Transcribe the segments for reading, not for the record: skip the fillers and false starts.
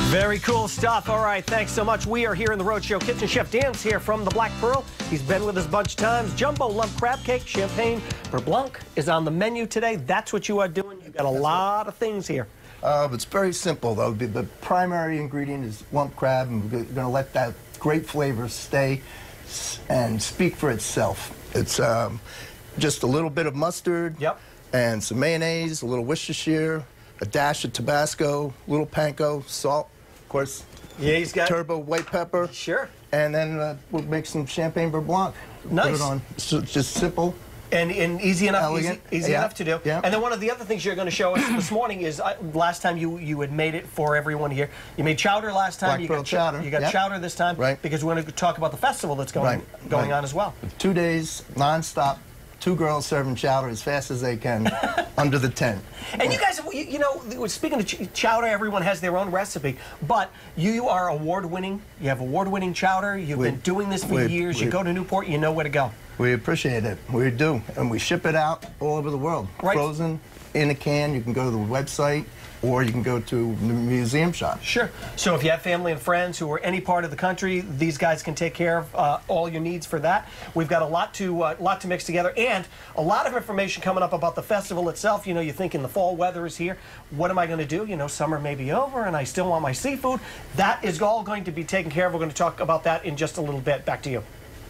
Very cool stuff. All right, thanks so much. We are here in the Rhode Show kitchen. Chef Dan's here from the Black Pearl. He's been with us a bunch of times. Jumbo lump crab cake, champagne beurre blanc is on the menu today. That's what you are doing. You've got a lot of things here. It's very simple, though. The primary ingredient is lump crab, and we're going to let that great flavor stay and speak for itself. It's just a little bit of mustard, and some mayonnaise, a little Worcestershire, a dash of Tabasco, a little panko, salt, of course. Yeah, he's got turbo white pepper. Sure. And then we'll make some champagne beurre blanc. Nice. Put it on. So it's just simple. And easy enough, elegant. easy enough to do. Yeah. And then one of the other things you're going to show us this morning is last time you had made it for everyone here. You made chowder last time. Black Pearl chowder. You got chowder this time, right? Because we're going to talk about the festival that's going on as well. 2 days nonstop. 2 girls serving chowder as fast as they can under the tent. And you guys, you know, speaking of chowder, everyone has their own recipe, but you are award-winning. You have award-winning chowder. You've been doing this for years. You go to Newport, you know where to go. We appreciate it. We do. And we ship it out all over the world. Right. Frozen, in a can. You can go to the website, or you can go to the museum shop. Sure. So if you have family and friends who are any part of the country, these guys can take care of all your needs for that. We've got a lot to mix together, and a lot of information coming up about the festival itself. You know, you think in the fall weather is here. What am I going to do? You know, summer may be over, and I still want my seafood. That is all going to be taken care of. We're going to talk about that in just a little bit. Back to you.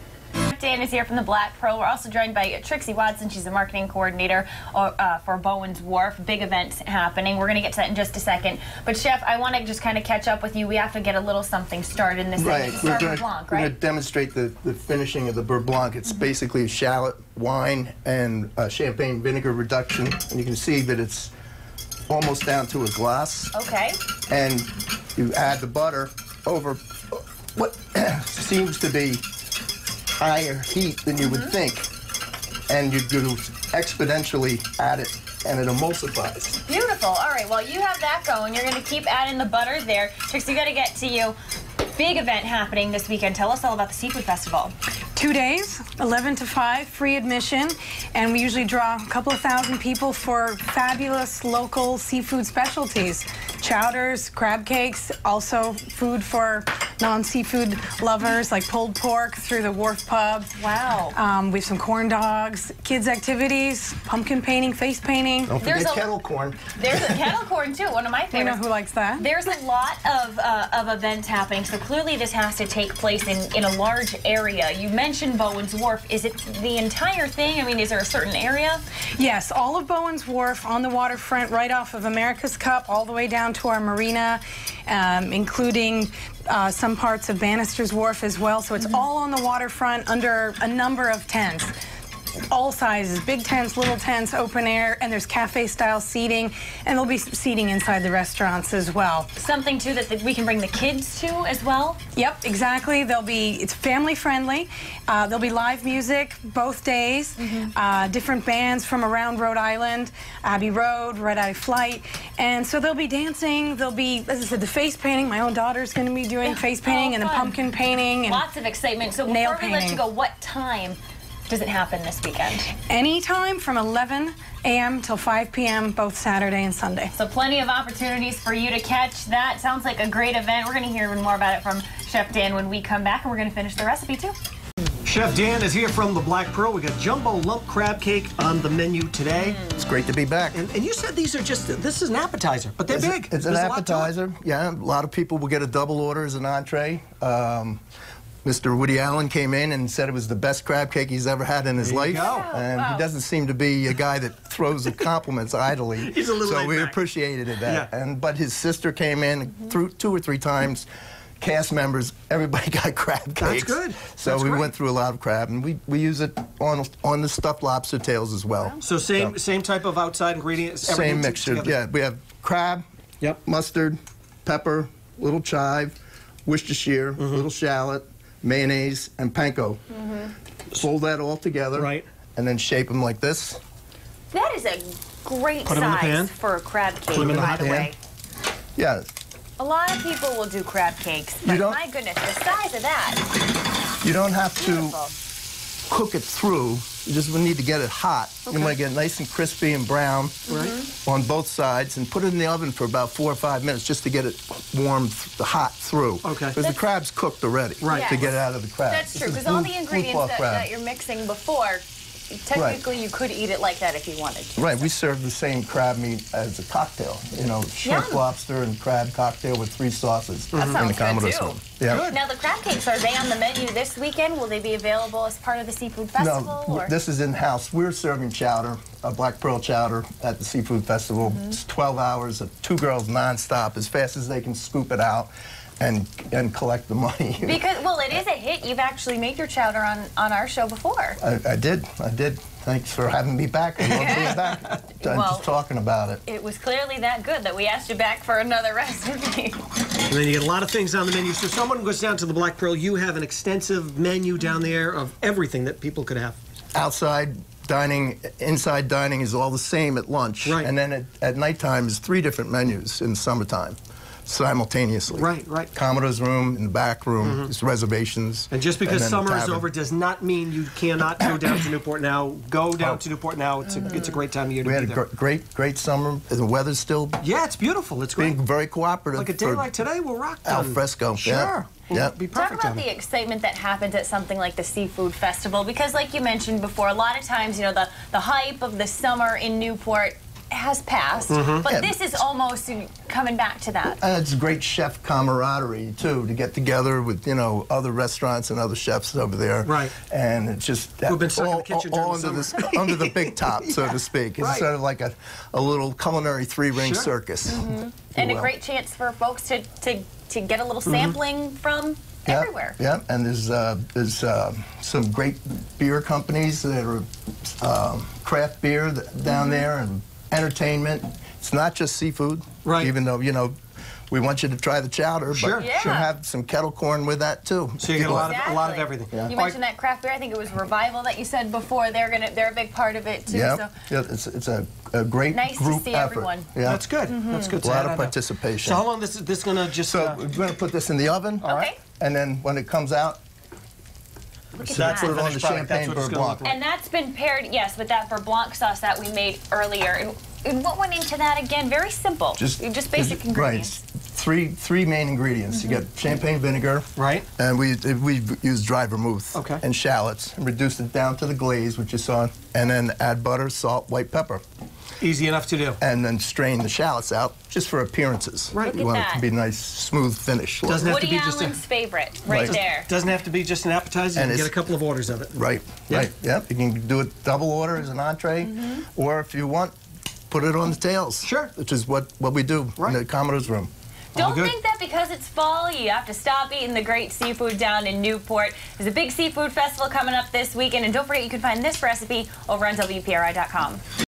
Dan is here from the Black Pearl. We're also joined by Trixie Watson. She's the marketing coordinator for Bowen's Wharf. Big event happening. We're going to get to that in just a second. But, Chef, I want to just kind of catch up with you. We have to get a little something started in this thing. We're going to demonstrate the finishing of the beurre blanc. It's basically a shallot, wine, and champagne vinegar reduction. And you can see that it's almost down to a glass. Okay. And you add the butter over what seems to be higher heat than you would think, and you do exponentially add it, and it emulsifies. Beautiful. All right, well, you have that going. You're going to keep adding the butter there. Trixie, got to get to you. Big event happening this weekend. Tell us all about the Seafood Festival. 2 days, 11 to 5, free admission, and we usually draw a couple of thousand people for fabulous local seafood specialties. Chowders, crab cakes, also food for non-seafood lovers like pulled pork through the Wharf Pub. Wow. We have some corn dogs, kids activities, pumpkin painting, face painting. Don't forget kettle corn. There's a kettle corn too, one of my favorites. You know who likes that? There's a lot of events happening, so clearly this has to take place in a large area. You mentioned Bowen's Wharf. Is it the entire thing? I mean, is there a certain area? Yes, all of Bowen's Wharf on the waterfront, right off of America's Cup, all the way down to our marina, including some parts of Bannister's Wharf as well. So it's all on the waterfront under a number of tents. All sizes, big tents, little tents, open air, and there's cafe-style seating, and there'll be seating inside the restaurants as well. Something, too, that we can bring the kids to as well? Yep, exactly. It's family-friendly. There'll be live music both days, different bands from around Rhode Island, Abbey Road, Red Eye Flight, and so there'll be dancing, there'll be, as I said, the face painting. My own daughter's going to be doing face painting and the pumpkin painting. And lots of excitement. So before we let you go, what time does it happen this weekend? Anytime from 11 a.m. till 5 p.m. both Saturday and Sunday. So plenty of opportunities for you to catch that. Sounds like a great event. We're going to hear even more about it from Chef Dan when we come back, and we're going to finish the recipe too. Chef Dan is here from the Black Pearl. We got jumbo lump crab cake on the menu today. It's great to be back. And you said these are this is an appetizer, but they're big. It's an appetizer. Yeah, a lot of people will get a double order as an entree. Mr. Woody Allen came in and said it was the best crab cake he's ever had in his life. And he doesn't seem to be a guy that throws the compliments idly. He's a little so we appreciated that. Yeah. But his sister came in through 2 or 3 times. Cast members, everybody got crab cakes. That's good. So we went through a lot of crab, and we use it on the stuffed lobster tails as well. So same type of outside ingredients? Same mixture, yeah. We have crab, mustard, pepper, little chive, Worcestershire, little shallot, mayonnaise, and panko. Fold that all together, and then shape them like this. That is a great size for a crab cake, by the way. Yeah. A lot of people will do crab cakes, but my goodness, the size of that. You don't have to cook it through. You just need to get it hot. You want to get it nice and crispy and brown on both sides, and put it in the oven for about 4 or 5 minutes just to get it warm, hot through. Okay. Because the crab's cooked already. Right. To get it out of the crab. That's true, because all the ingredients that you're mixing before, technically you could eat it like that if you wanted to. Right, we serve the same crab meat as a cocktail. You know, shrimp, lobster, and crab cocktail with 3 sauces in the sounds good, Commodore's too. room. Yeah. Now, the crab cakes, are they on the menu this weekend? Will they be available as part of the Seafood Festival? No, or? this is in-house. We're serving chowder, black pearl chowder at the Seafood Festival. It's 12 hours of 2 girls nonstop, as fast as they can scoop it out and collect the money. Because, well, it is a hit. You've actually made your chowder on our show before. I did. Thanks for having me back. I love being back. Just talking about it. It was clearly that good that we asked you back for another recipe. And then you get a lot of things on the menu. So someone goes down to the Black Pearl, you have an extensive menu down there of everything that people could have. Outside dining, inside dining is all the same at lunch. Right. And then at nighttime is 3 different menus in the summertime. Simultaneously. Right. Commodore's room, in the back room, is reservations. And just because then summer the is tavern. over does not mean you cannot go down to Newport now. Go down to Newport now. It's a great time of year to We be had there. a great summer. The weather's still Yeah, it's beautiful. It's great. being very cooperative. Like a day for like today, we'll rock al down. fresco. Sure. Yeah. Be Talk perfect about on the it. excitement that happens at something like the Seafood Festival, because like you mentioned before, a lot of times, you know, the hype of the summer in Newport has passed, but Yeah. this is almost coming back to that. It's great chef camaraderie, too, to get together with, you know, other restaurants and other chefs over there. Right. And it's just Who've been stuck in the kitchen during all the under, summer. under the big top, so to speak. It's Right. sort of like a little culinary 3-ring Sure. circus. And a Well. great chance for folks to get a little sampling from everywhere. Yeah, and there's some great beer companies that are craft beer down there, and entertainment. It's not just seafood. Right. Even though, you know, we want you to try the chowder, Sure. but Yeah. should have some kettle corn with that too. So you get a lot of Exactly. everything. Yeah. You mentioned that craft beer. I think it was Revival that you said before. They're a big part of it too. Yeah, So yeah, it's a great nice to group see effort. everyone. Yeah. That's good. That's good. A lot to of have. participation. So how long is this going to just... So we're going to put this in the oven. Okay. And then when it comes out, Look at That's that. put it on the finished product. That's champagne what it's beurre gonna blanc. look like. And that's been paired, yes, with that beurre blanc sauce that we made earlier. And what went into that again? Very simple. Just basic ingredients. Right. Three main ingredients. You get champagne vinegar. Right. And we use dry vermouth. Okay. And shallots, and reduce it down to the glaze, which you saw, and then add butter, salt, white pepper, Easy enough to do. and then strain the shallots out just for appearances. Right. Look You at want that. it to be a nice, smooth finish. Doesn't have to Woody be just Allen's favorite, right Right. there. Doesn't have to be just an appetizer. You And can get it's- a couple of orders of it. Right. Yeah. Right. Yep. You can do it double order as an entree, or if you want, put it on the tails. Sure. Which is what we do Right. in the Commodore's room. Don't good. think that because it's fall, you have to stop eating the great seafood down in Newport. There's a big seafood festival coming up this weekend, and don't forget you can find this recipe over on WPRI.com.